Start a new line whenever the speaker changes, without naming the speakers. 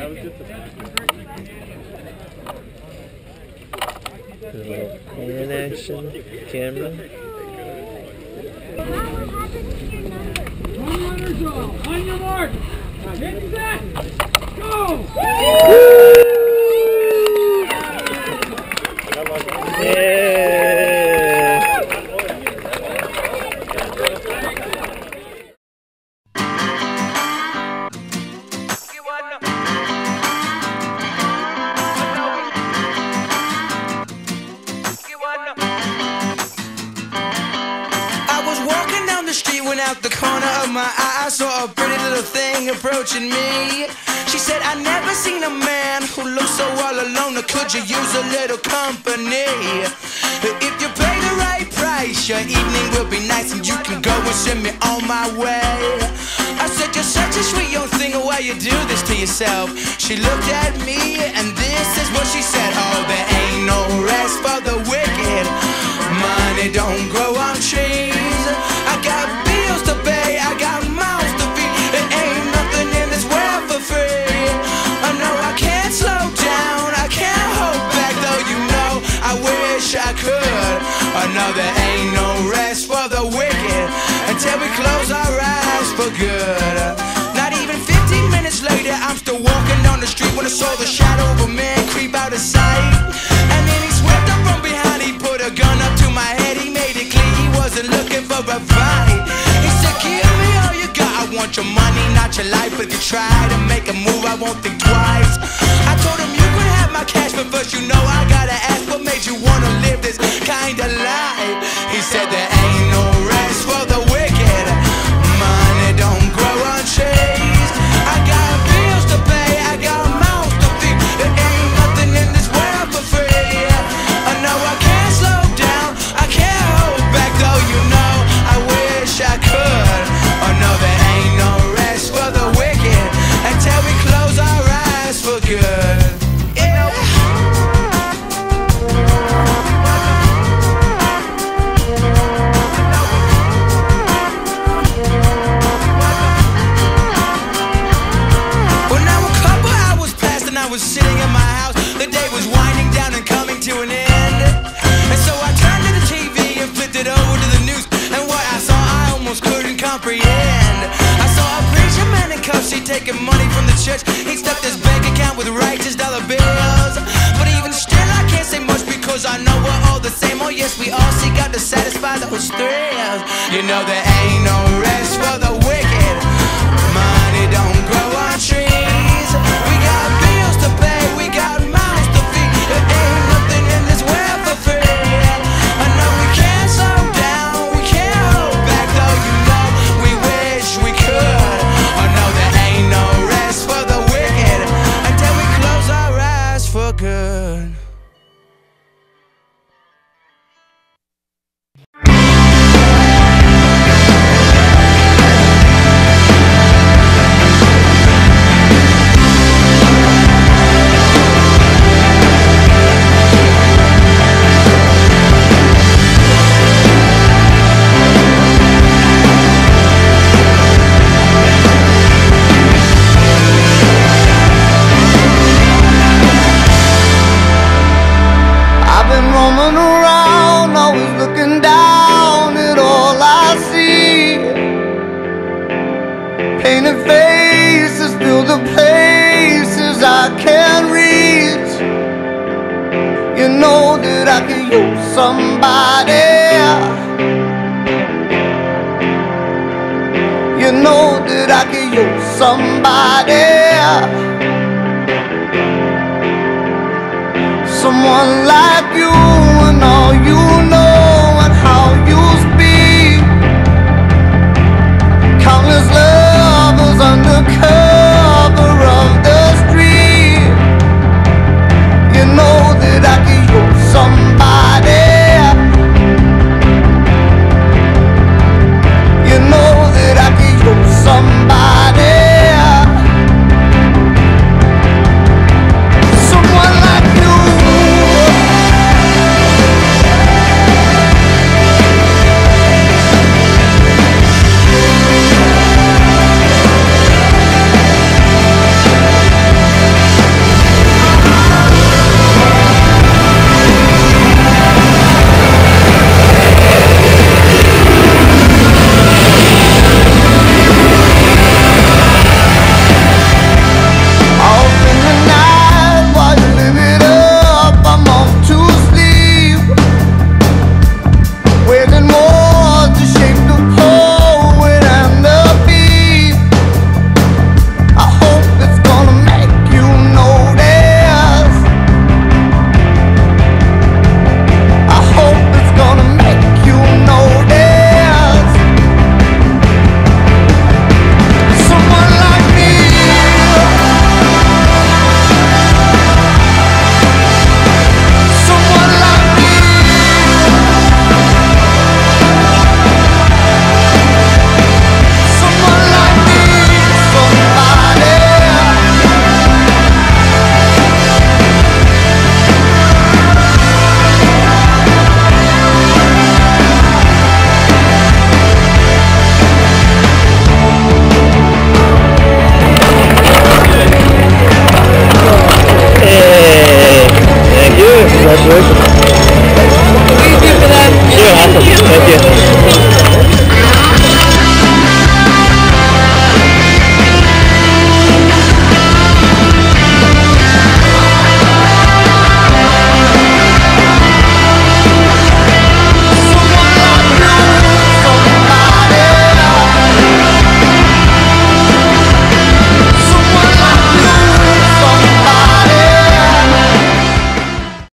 Pan action camera.
On your mark! Get set! Go!
Out the corner of my eye, I saw a pretty little thing approaching me. She said, I never seen a man who looks so all alone, or could you use a little company? If you pay the right price, your evening will be nice, and you can go and send me on my way. I said, you're such a sweet young thing, why you do this to yourself? She looked at me, and this is what she said. Oh, there ain't no rest for the wicked. Money don't grow on trees. I got bills to pay, I got mouths to feed. There ain't nothing in this world for free. I know I can't slow down, I can't hold back, though you know I wish I could. I know there ain't no rest for the wicked until we close our eyes for good. Not even 15 minutes later, I'm still walking down the street when I saw the shadow of a man creep out of sight. And then he swept up from behind, he put a gun up to my head, he made it clear he wasn't looking for a fight. He said, give me all you got, I want your money, not your life. If you try to make a move, I won't think twice. I told him you could have my cash, but first you know I gotta ask, what made you wanna live this kind of life? He said there ain't no rest for the wicked. Money don't grow on trees. I got bills to pay, I got mouths to feed. There ain't nothing in this world for free. I know I can't slow down, I can't hold back, though you know I wish I could. Oh no, there ain't no rest for the wicked until we close our eyes for good. I was sitting in my house, the day was winding down and coming to an end. And so I turned to the TV and flipped it over to the news, and what I saw I almost couldn't comprehend. I saw a preacher man in cuffs, he taking money from the church. He stuffed his bank account with righteous dollar bills. But even still I can't say much, because I know we're all the same. Oh yes, we all seek out to satisfy those thrills. You know there ain't no rest for the wicked. Money don't grow on trees. We got bills to pay, we got mouths to feed. There ain't nothing in this world for free. I know we can't slow down, we can't hold back, though you know we wish we could. I know there ain't no rest for the wicked until we close our eyes for good.
Painted faces fill the places I can't reach. You know that I can use somebody. You know that I can use somebody. Someone like you, and all you know and how you speak. Countless lovers under cover of the street. You know that I can use somebody. You know that I can use somebody. Someone like you.
Thank you.